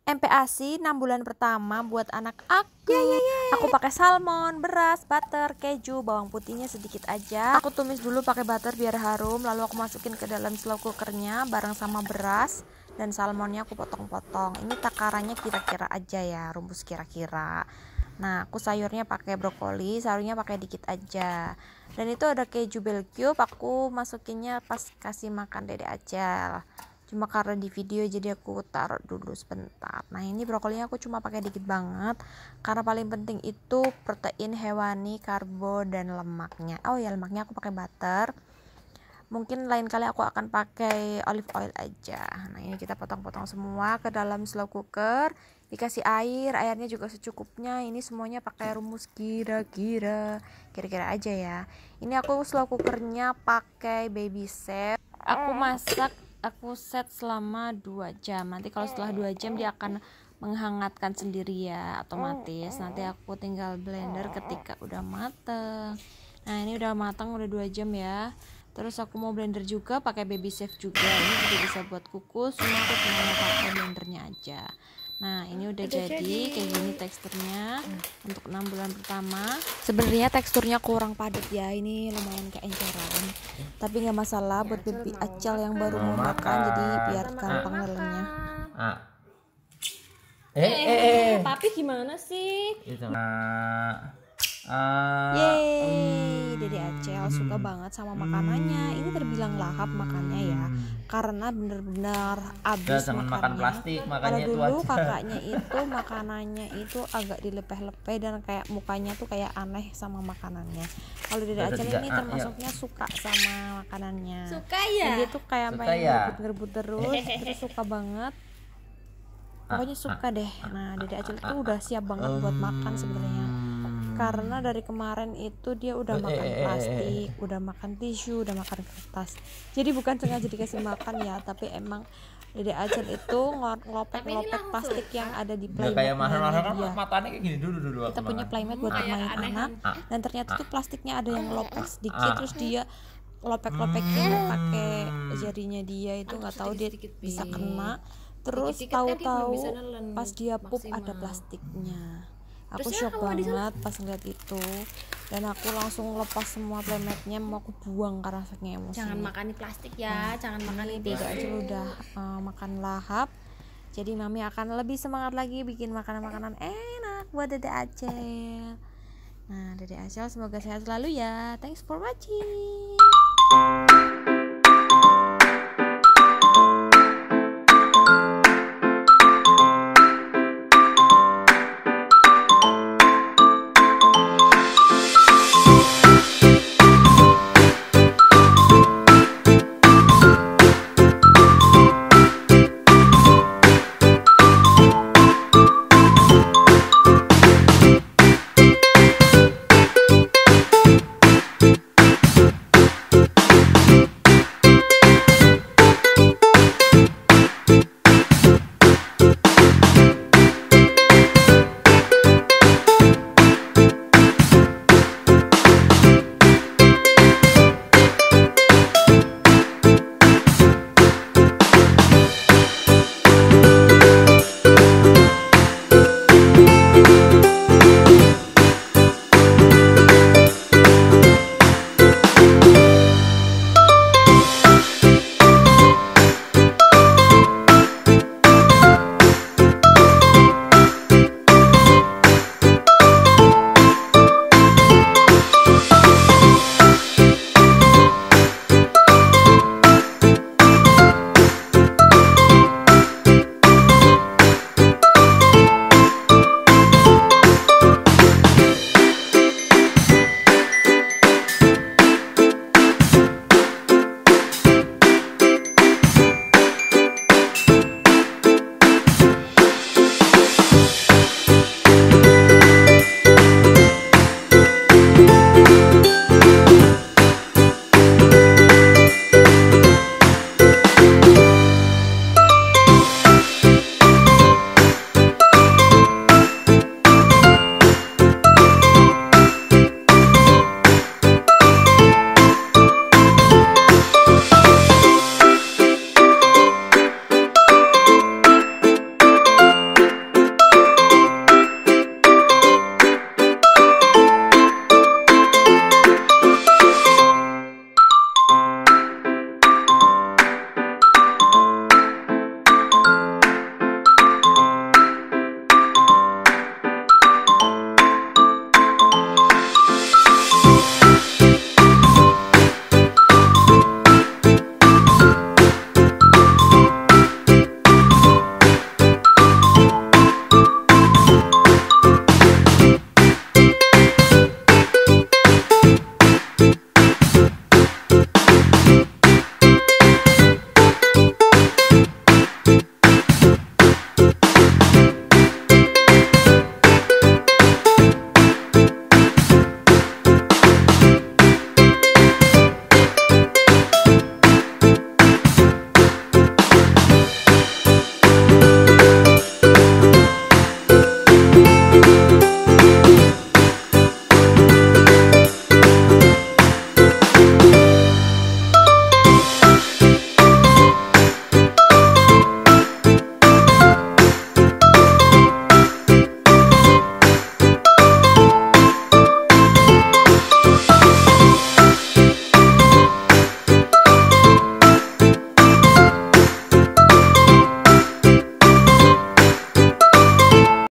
MPASI 6 bulan pertama buat anak aku. Aku pakai salmon, beras, butter, keju, bawang putihnya sedikit aja. Aku tumis dulu pakai butter biar harum, lalu aku masukin ke dalam slow cookernya bareng sama beras dan salmonnya aku potong-potong. Ini takarannya kira-kira aja ya, rumus kira-kira. Nah, aku sayurnya pakai brokoli, sayurnya pakai dikit aja. Dan itu ada keju bell cube, aku masukinnya pas kasih makan Dede aja. Cuma karena di video jadi aku taruh dulu sebentar. Nah, ini brokolinya aku cuma pakai dikit banget karena paling penting itu protein hewani, karbo dan lemaknya. Oh ya, lemaknya aku pakai butter. Mungkin lain kali aku akan pakai olive oil aja. Nah, ini kita potong-potong semua ke dalam slow cooker, dikasih airnya juga secukupnya. Ini semuanya pakai rumus kira-kira aja ya. Ini aku slow cookernya pakai baby chef. Aku set selama 2 jam. Nanti kalau setelah 2 jam dia akan menghangatkan sendiri ya, otomatis. Nanti aku tinggal blender ketika udah mateng. Nah, ini udah matang, udah 2 jam ya. Terus aku mau blender juga pakai baby chef juga. Ini juga bisa buat kukus, cuma aku cuma mau pakai blendernya aja. Nah, ini udah jadi kayak gini teksturnya untuk 6 bulan pertama. Sebenarnya teksturnya kurang padat ya, ini lumayan keenceran. Tapi nggak masalah buat baby Acal yang baru mau makan, jadi biar gampang nelennya. Papi gimana sih? Yeay, Dede Acel suka banget sama makanannya. Ini terbilang lahap makannya ya, karena bener-bener abis jangan makan plastik, Kalau makanya itu dulu aja. kakaknya itu makanannya itu agak dilepeh-lepeh dan kayak mukanya tuh kayak aneh sama makanannya. Kalau Dede Acel ini termasuknya suka sama makanannya. Suka ya? Dan dia tuh kayak Suka main ya? ngerebut terus suka banget. Pokoknya suka deh. Nah, Dede Acel tuh udah siap banget buat makan sebenarnya. Karena dari kemarin itu dia udah makan plastik, udah makan tisu, udah makan kertas. Jadi bukan sengaja dikasih makan ya, tapi emang Dede Acel itu ngelopek plastik yang ada di Nggak kayak mahal kan dia. matanya kayak gini dulu Kita punya playmat buat bermain anak, dan ternyata tuh plastiknya ada yang ngelopek sedikit, terus dia lopek-lopekin pakai jarinya dia itu, nggak tahu dia bisa kena. Terus tahu-tahu pas dia pup ada plastiknya. Aku shock banget pas ngeliat itu, dan aku langsung lepas semua playmatnya, mau aku buang karena saking emosi. Jangan makan plastik ya, jangan makan Dede Acel udah makan lahap, jadi mami akan lebih semangat lagi bikin makanan-makanan enak buat Dede Acel. Nah, Dede Acel semoga sehat selalu ya. Thanks for watching.